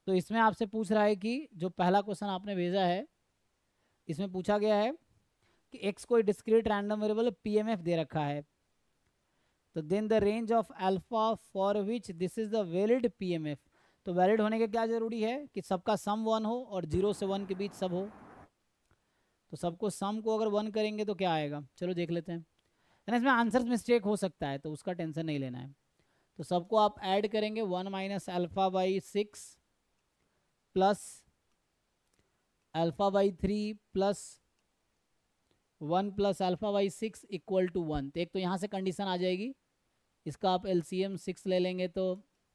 तो इसमें आपसे पूछ रहा है कि जो पहला क्वेश्चन आपने भेजा है इसमें पूछा गया है कि x कोई डिस्क्रीट रैंडम वेरिएबल pmf दे रखा है, तो then the range of alpha for which this is the valid pmf। तो वैलिड होने के क्या जरूरी है कि सबका सम 1 हो और 0 से 1 के बीच सब हो। तो सबको सम को अगर 1 करेंगे तो क्या आएगा, चलो देख लेते हैं। है ना, इसमें आंसर मिस्टेक हो सकता है तो उसका टेंशन नहीं लेना है। तो सबको आप ऐड करेंगे 1 minus alpha by 6 plus alpha by 3 plus 1 plus alpha by 6 equal to 1। तो एक तो यहाँ से कंडीशन आ जाएगी, इसका आप एलसीएम 6 ले लेंगे तो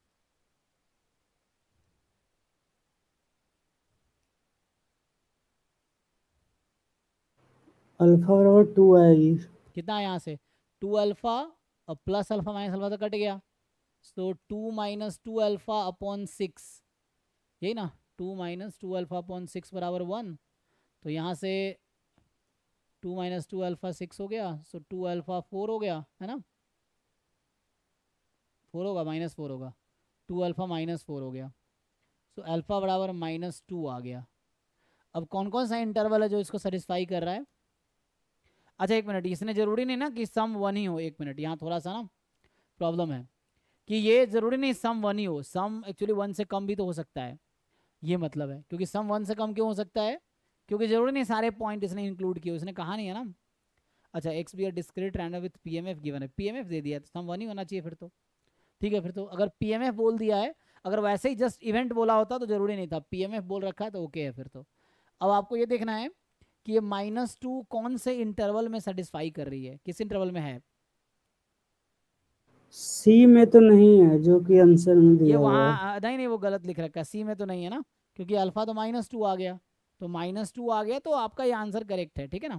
अल्फा बराबर 2 आएगी। कितना यहाँ से 2 अल्फा और प्लस अल्फा माइनस अल्फा तो कट गया, सो 2 माइनस 2 अल्फा अपॉन 6, यही ना, 2 माइनस 2 अल्फा अपॉन 6 बराबर 1। तो यहाँ से 2 माइनस 2 अल्फा 6 हो गया, सो 2 अल्फा 4 हो गया, है ना, 4 होगा माइनस 4 होगा, 2 अल्फा माइनस 4 हो गया, सो अल्फा बराबर -2 आ गया। अब कौन कौन सा इंटरवल है जो इसको सेटिस्फाई कर रहा है। अच्छा एक मिनट, इसने जरूरी नहीं ना कि सम 1 ही हो, एक मिनट यहाँ थोड़ा सा ना प्रॉब्लम है कि ये जरूरी नहीं सम 1 ही हो, सम एक्चुअली 1 से कम भी तो हो सकता है, ये मतलब है। क्योंकि सम 1 से कम क्यों हो सकता है, क्योंकि जरूरी नहीं सारे पॉइंट इसने इंक्लूड किए, उसने कहा नहीं है ना। अच्छा X be R discrete random with PMF given है, पीएमएफ दे दिया है तो सम 1 ही होना चाहिए फिर तो, ठीक है। फिर तो अगर पीएमएफ बोल दिया है, अगर वैसे ही जस्ट इवेंट बोला होता तो जरूरी नहीं था, पीएमएफ बोल रखा है तो ओके है फिर तो। अब आपको ये देखना है कि ये -2 कौन से इंटरवल में सेटिस्फाई कर रही है, किस इंटरवल में है। सी में तो नहीं है जो कि आंसर में ये दिया हुआ है। वहाँ नहीं नहीं वो गलत लिख रखा है, सी में तो नहीं है ना, क्योंकि अल्फा तो -2 आ गया, तो -2 आ गया तो आपका ये आंसर करेक्ट है, ठीक है ना।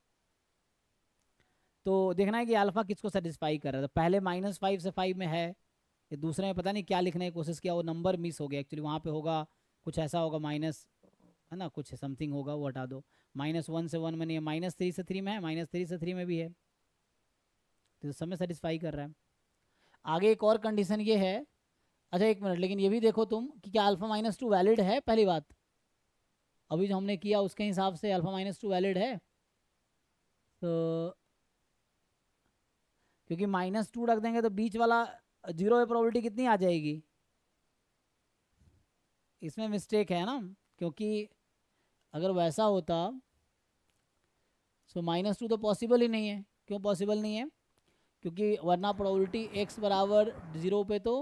तो देखना है कि अल्फा किसको सेटिस्फाई कर रहा है, तो पहले -5 से 5 में है, ये दूसरे में पता नहीं क्या लिखने की कोशिश किया, वो नंबर मिस हो गया एक्चुअली, वहाँ पे होगा कुछ ऐसा होगा माइनस, है ना, कुछ समथिंग होगा वो हटा दो। -1 से 1 में नहीं है, -3 से 3 में है, -3 से 3 में भी है, तो समय सेटिस्फाई कर रहा है। आगे एक और कंडीशन ये है, अच्छा एक मिनट, लेकिन ये भी देखो तुम कि क्या अल्फा -2 वैलिड है, पहली बात अभी जो हमने किया उसके हिसाब से अल्फा -2 वैलिड है। तो क्योंकि -2 रख देंगे तो बीच वाला 0 है, प्रोबेबिलिटी कितनी आ जाएगी, इसमें मिस्टेक है ना। क्योंकि अगर वैसा होता सो -2 तो पॉसिबल ही नहीं है, क्यों पॉसिबल नहीं है, क्योंकि वरना प्रोबेबिलिटी x बराबर 0 पे तो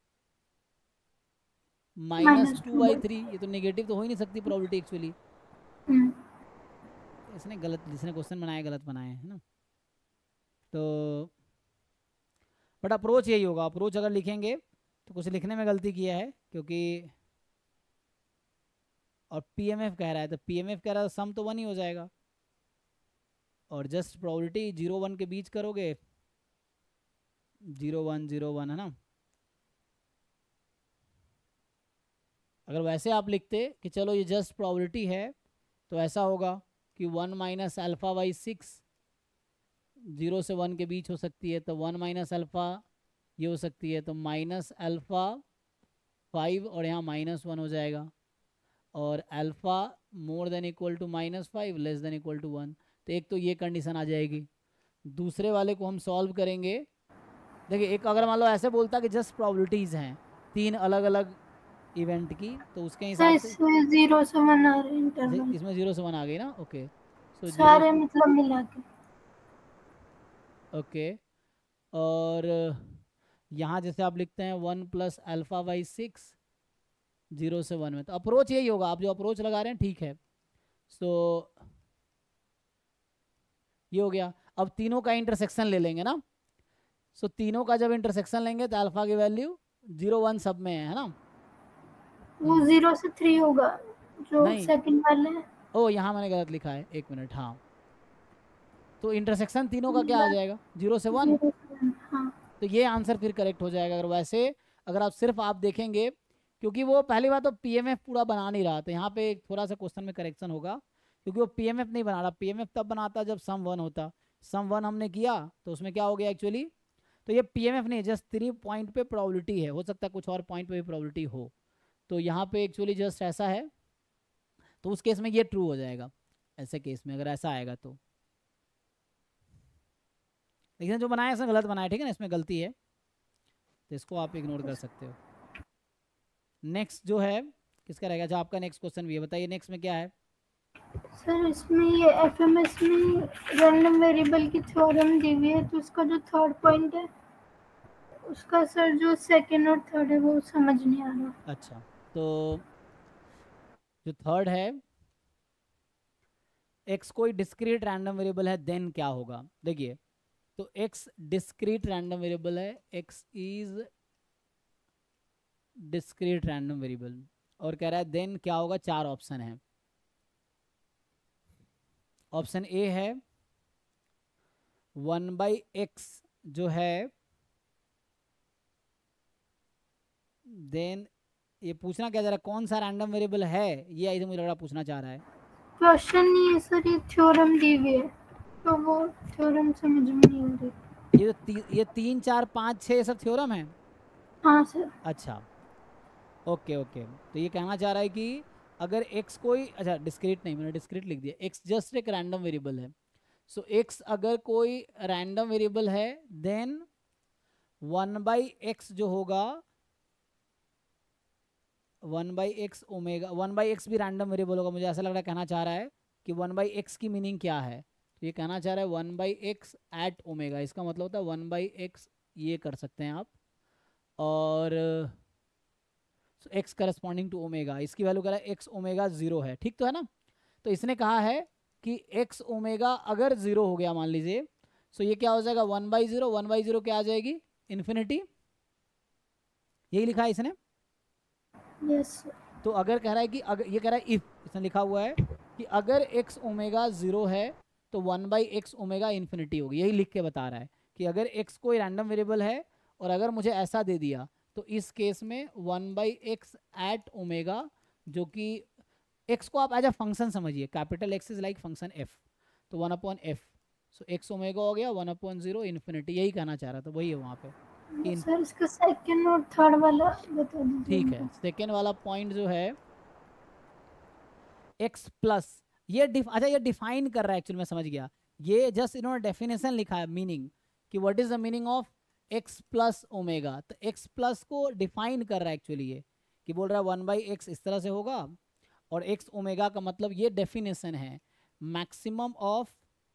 -2/3, ये तो नेगेटिव तो हो ही नहीं सकती प्रोबेबिलिटी एक्चुअली। इसने गलत, जिसने क्वेश्चन बनाया गलत बनाया है ना। तो बट अप्रोच यही होगा, अप्रोच अगर लिखेंगे तो कुछ लिखने में गलती किया है, क्योंकि और पीएमएफ कह रहा है तो पीएमएफ कह रहा है तो सम तो 1 ही हो जाएगा, और जस्ट प्रोबेबिलिटी 0 1 के बीच करोगे, 0 1 0 1, है ना। अगर वैसे आप लिखते कि चलो ये जस्ट प्रोबेबिलिटी है तो ऐसा होगा कि 1 माइनस अल्फा बाई 6 0 से 1 के बीच हो सकती है, तो 1 माइनस अल्फा ये हो सकती है, तो -अल्फा 5 और यहाँ -1 हो जाएगा, और alpha more than equal to -5 less than equal to 1। तो एक तो ये कंडीशन आ जाएगी। दूसरे वाले को हम सॉल्व करेंगे, देखिए एक अगर मान लो ऐसे बोलता कि जस्ट प्रोबेबिलिटीज़ हैं 3 अलग अलग इवेंट की, तो उसके हिसाब से इसमें 0 से 1 आ रहे इंटरवल, इसमें 0 से 1 आ गई ना, ओके। सो 0 सारे मतलब मिला के। ओके, और यहाँ जैसे आप लिखते हैं 1 प्लस अल्फा बाई 6 0 से 1 में, तो अप्रोच यही होगा, आप जो अप्रोच लगा रहे हैं ठीक है। सो ये हो गया। अब तीनों का इंटरसेक्शन ले लेंगे ना, सो तीनों का जब इंटरसेक्शन लेंगे तो अल्फा की वैल्यू 0 1 सब में है ना। वो 0 से 3 होगा जो नहीं, सेकंड वाले है। ओ यहाँ मैंने गलत लिखा है, एक मिनट, हाँ, तो इंटरसेक्शन तीनों का क्या आ जाएगा 0 से 1, 0 से 1, हाँ। तो ये आंसर फिर करेक्ट हो जाएगा। अगर वैसे अगर आप सिर्फ आप देखेंगे, क्योंकि वो पहली बात तो पीएमएफ पूरा बना नहीं रहा, तो यहाँ पे थोड़ा सा क्वेश्चन में करेक्शन होगा, क्योंकि वो पीएमएफ नहीं बना रहा, पीएमएफ तब बनाता जब सम 1 होता, सम 1 हमने किया तो उसमें क्या हो गया एक्चुअली, तो ये पीएमएफ नहीं, जस्ट 3 पॉइंट पे प्रोबेबिलिटी है, हो सकता है कुछ और पॉइंट पे भी प्रोबेबिलिटी हो, तो यहाँ पे एक्चुअली जस्ट ऐसा है, तो उस केस में ये ट्रू हो जाएगा। ऐसे केस में अगर ऐसा आएगा तो, लेकिन जो बनाया इसने गलत बनाया, ठीक है ना, इसमें गलती है, तो इसको आप इग्नोर कर सकते हो। नेक्स्ट जो है किसका रहेगा? जो आपका नेक्स्ट क्वेश्चन भी है, बताइए नेक्स्ट में क्या है? सर इसमें ये एफएमएस में रैंडम वेरिएबल की थ्योरम दी हुई है, तो उसका जो थर्ड पॉइंट है उसका सर जो सेकंड और थर्ड है वो समझ नहीं आ रहा। अच्छा, तो जो थर्ड है, x कोई डिस्क्रीट रैंडम वेरिएबल है देन क्या होगा? देखिए, तो x डिस्क्रीट रैंडम वेरिएबल है, x is discrete random variable, और कह रहा है देन क्या होगा? 4 ऑप्शन है। ऑप्शन ए है 1/x जो है, देन ये पूछना क्या जा रहा है, कौन सा रैंडम वेरिएबल है, ये आई मुझे लग रहा पूछना चाह रहा है। क्वेश्चन नहीं है सर, ये थ्योरम दी हुई है, तो वो थ्योरम समझ में नहीं आ रही। ये 3 4 5 6 सब थ्योरम है। हाँ सर। अच्छा, ओके ओके, तो ये कहना चाह रहा है कि अगर x कोई, अच्छा डिस्क्रीट नहीं, मैंने डिस्क्रीट लिख दिया, x जस्ट एक रैंडम वेरिएबल है। सो x अगर कोई रैंडम वेरिएबल है देन 1/x जो होगा, 1/x ओमेगा, 1/x भी रैंडम वेरिएबल होगा। मुझे ऐसा लग रहा है कहना चाह रहा है कि 1/x की मीनिंग क्या है, तो ये कहना चाह रहा है 1/x एट ओमेगा, इसका मतलब होता है 1/x, ये कर सकते हैं आप, और x करस्पॉन्डिंग टू ओमेगा, इसकी वैल्यू कह रहा है x ओमेगा 0 है, ठीक तो है ना। तो इसने कहा है कि x ओमेगा अगर 0 हो गया मान लीजिए, सो ये क्या हो जाएगा 1/0, 1/0 क्या आ जाएगी? इन्फिनिटी, यही लिखा है इसने। Yes sir. तो अगर कह रहा है कि अगर, ये कह रहा है इफ, इसने लिखा हुआ है कि अगर x ओमेगा 0 है तो 1/x ओमेगा इन्फिनिटी होगी, यही लिख के बता रहा है कि अगर x कोई रैंडम वेरिएबल है और अगर मुझे ऐसा दे दिया, तो इस केस में 1/x एट ओमेगा, जो कि x को आप एज अ फंक्शन समझिए, capital X is like function f, तो 1/f, सो x ओमेगा हो गया 1/0 इन्फिनिटी, यही कहना चाह रहा था, वही है वहाँ पे कि सर इसका सेकंड और थर्ड वाला बता दीजिए। ठीक है। सेकेंड वाला पॉइंट जो है x प्लस, ये अच्छा ये डिफाइन कर रहा है एक्चुअली, मैं समझ गया, ये जस्ट इन्होंने डेफिनेशन लिखा है, मीनिंग कि what is the meaning of x plus omega, तो x प्लस को डिफाइन कर रहा है एक्चुअली, ये कि बोल रहा है 1/x इस तरह से होगा, और x ओमेगा का मतलब ये डेफिनेशन है मैक्सिमम ऑफ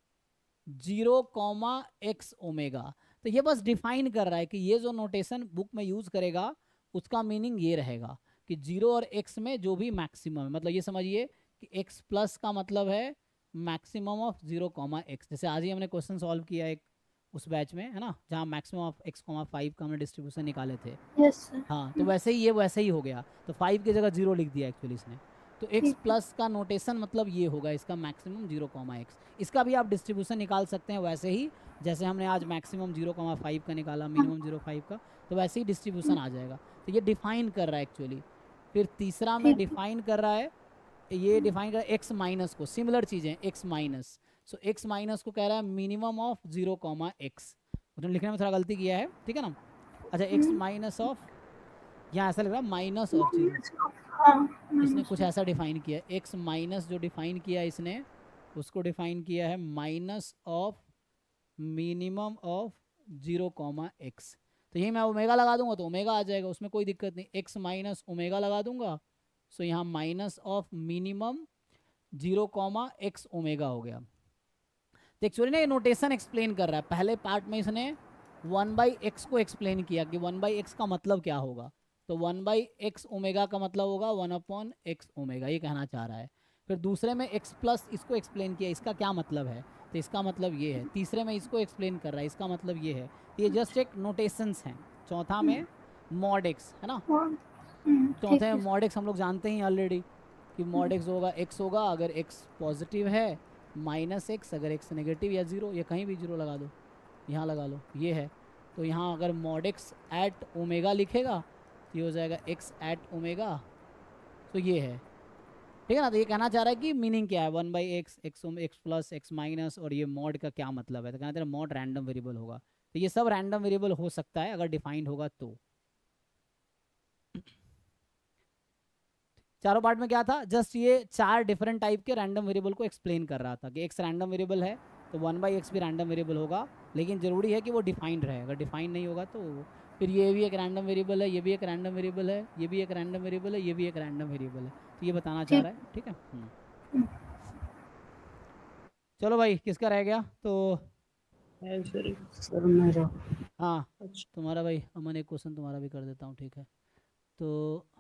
0,x ओमेगा। तो ये बस डिफाइन कर रहा है कि ये जो नोटेशन बुक में यूज करेगा उसका मीनिंग ये रहेगा कि 0 और x में जो भी मैक्सिमम है, मतलब ये समझिए कि x प्लस का मतलब है मैक्सिमम ऑफ 0,x, जैसे आज ही हमने क्वेश्चन सॉल्व किया एक उस बैच में, है ना, जहाँ मैक्सिमम ऑफ x,5 का हमने डिस्ट्रीब्यूशन निकाले थे। Yes sir. हाँ, तो वैसे ही ये वैसे ही हो गया, तो 5 की जगह 0 लिख दिया एक्चुअली इसने। तो x प्लस का नोटेशन मतलब ये होगा, इसका मैक्सिमम 0,x, इसका भी आप डिस्ट्रीब्यूशन निकाल सकते हैं वैसे ही जैसे हमने आज मैक्सिमम 0,5 का निकाला, मिनिमम 0,5 का, तो वैसे ही डिस्ट्रीब्यूशन आ जाएगा। तो ये डिफाइन कर रहा है एक्चुअली। फिर तीसरा में डिफाइन कर रहा है, ये डिफाइन कर रहा है एक्स माइनस को, सिमिलर चीज़ें X minus, so X minus को कह रहा है मिनिमम ऑफ 0,x, उन्होंने लिखने में थोड़ा गलती किया है, ठीक है ना। अच्छा, एक्स माइनस ऑफ, यहाँ ऐसा लग रहा है माइनस ऑफ 0, इसने कुछ ऐसा डिफाइन किया, एक्स माइनस जो डिफाइन किया इसने उसको डिफाइन किया है minus of minimum of 0,x। तो यही मैं ओमेगा लगा दूंगा तो ओमेगा आ जाएगा, उसमें कोई दिक्कत नहीं, एक्स माइनस ओमेगा लगा दूंगा, सो यहाँ minus of minimum 0,x omega हो गया। तो एक्चुअली ना ये नोटेशन एक्सप्लेन कर रहा है, पहले पार्ट में इसने 1/x को एक्सप्लेन किया कि 1/x का मतलब क्या होगा, तो 1/x ओमेगा का मतलब होगा 1/x ओमेगा, ये कहना चाह रहा है। फिर दूसरे में x प्लस इसको एक्सप्लेन किया, इसका क्या मतलब है, तो इसका मतलब ये है। तीसरे में इसको एक्सप्लेन कर रहा है, इसका मतलब ये है। ये जस्ट एक नोटेशंस हैं। चौथा में मॉड x है ना, चौथे में मॉड x हम लोग जानते ही ऑलरेडी कि मॉड x होगा, x होगा अगर x पॉजिटिव है, माइनस x अगर x नेगेटिव या 0, या कहीं भी 0 लगा दो, यहाँ लगा लो, ये है। तो यहाँ अगर मॉड x एट ओमेगा लिखेगा तो ये हो जाएगा x एट ओमेगा, तो ये है, ठीक है ना। तो ये कहना चाह रहा है कि मीनिंग क्या है 1/x, x plus x minus, और ये मॉड का क्या मतलब है, तो कहना चाह रहा है मॉड रैंडम वेरिएबल होगा। तो ये सब रैंडम वेरिएबल हो सकता है अगर डिफाइंड होगा तो। चारों पार्ट में क्या था, जस्ट ये 4 डिफरेंट टाइप के रैंडम वेरिएबल को एक्सप्लेन कर रहा था कि x रैंडम वेरिएबल है तो 1/x भी रैंडम वेरिएबल होगा, लेकिन ज़रूरी है कि वो डिफाइंड रहे, अगर डिफाइंड नहीं होगा तो फिर ये भी एक रैंडम वेरिएबल है, ये भी एक रैंडम वेरिएबल है, ये भी एक रैंडम वेरिएबल है, ये भी एक रैंडम वेरिएबल है, तो ये बताना चाह रहा है। ठीक है। चलो भाई, किसका रह गया तो? सर मेरा। हाँ अच्छा तुम्हारा भाई, अमन एक क्वेश्चन तुम्हारा भी कर देता हूँ। ठीक है, तो